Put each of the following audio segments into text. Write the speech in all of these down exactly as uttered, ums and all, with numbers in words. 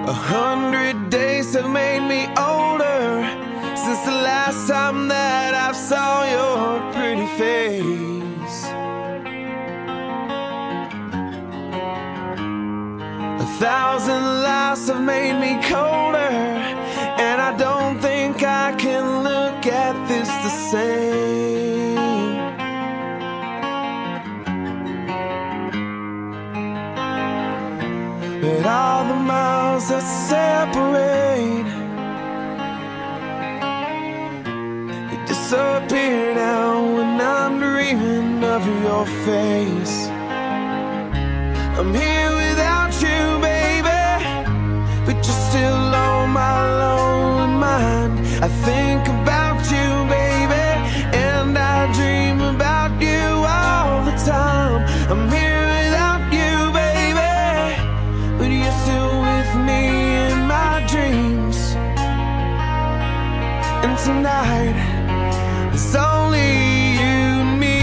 A hundred days have made me older since the last time that I saw your pretty face. A thousand lives have made me colder, and I don't think I can look at this the same. But all the miles that separate, they disappear now when I'm dreaming of your face. I'm here without you, baby, but you're still on my lonely mind. I think about you, baby, and I dream about you all the time. I'm here without you, baby, but you're still with me in my dreams. And tonight, it's only you and me.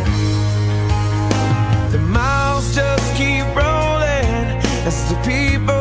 The miles just keep rolling as the people